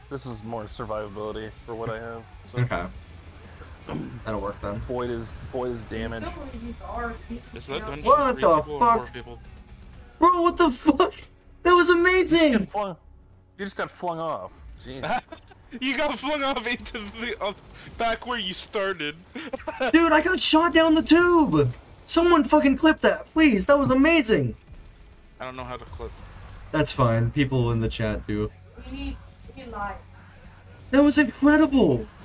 This is more survivability for what I have. So. Okay. That'll work then. Void is damage. Is that dungeon What 3 the people or fuck? 4 people? Bro, what the fuck? That was amazing! You just got flung off. Jeez. You got flung off into the back where you started. Dude, I got shot down the tube! Someone fucking clip that, please. That was amazing. I don't know how to clip. That's fine. People in the chat do. We need live. That was incredible.